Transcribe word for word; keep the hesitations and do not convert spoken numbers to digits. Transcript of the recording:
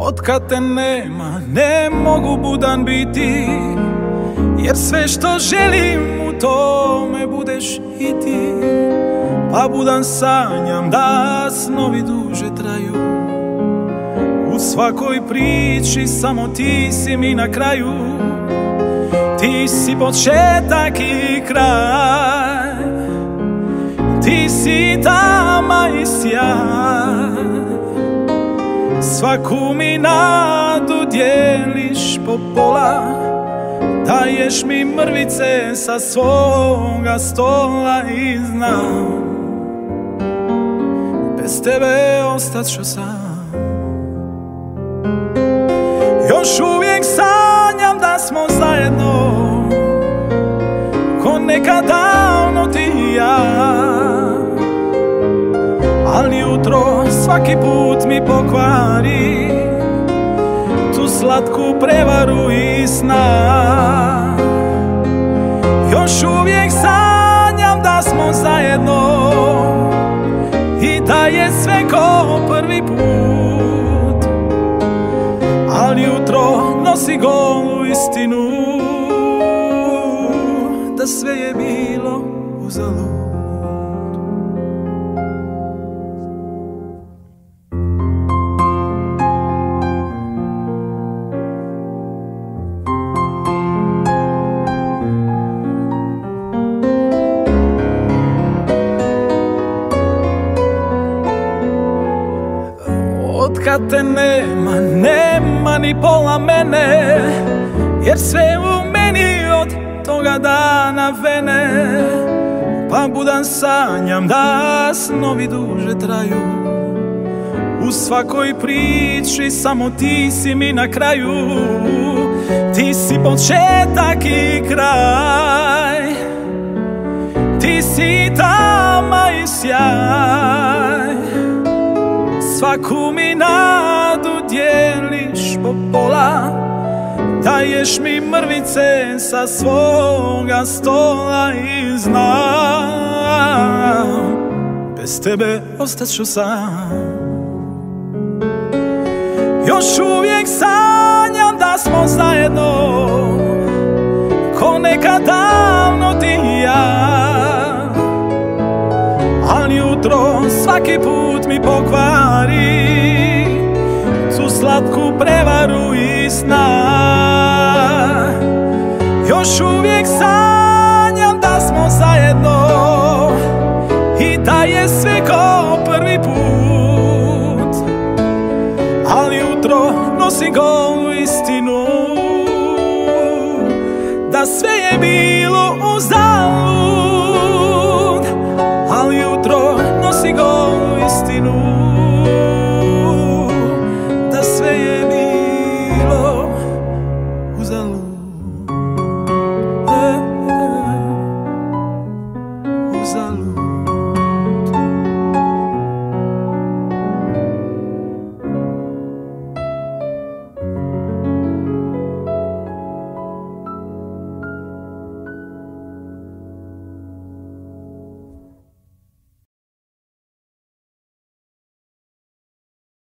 Otkad te nema, ne mogu budan biti, jer sve što želim u tome budeš i ti. Pa budan sanjam da snovi duže traju, u svakoj priči samo ti si mi na kraju. Ti si početak i kraj, ti si tama i sjaj. Svaku mi nadu dijeliš po pola, daješ mi mrvice sa svoga stola. I znam, bez tebe ostat ću sam. Još uvijek sanjam da smo zajedno, ko nekad davno ti i ja. Ali jutro svaki put mi pokvari tu slatku prevaru i sna. Još uvijek sanjam da smo zajedno i da je sve ko prvi put. Ali jutro nosi golu istinu, da sve je bilo uzalud. Otkad te nema, nema ni pola mene, jer sve u meni od toga dana vene. Pa budan sanjam da snovi duže traju, u svakoj priči samo ti si mi na kraju. Ti si početak i kraj, ti si tama i sjaj. Svaku mi nadu dijeliš po pola, daješ mi mrvice sa svoga stola. I znam, bez tebe ostat ću sam. Još uvijek sanjam da smo zajedno, ko nekad davno ti i ja. Ali jutro svaki put mi pokvari tu slatku prevaru i sna. Još uvijek sanjam da smo zajedno i da je sve ko prvi put. Ali jutro nosi golu istinu, da sve je bilo uzalud.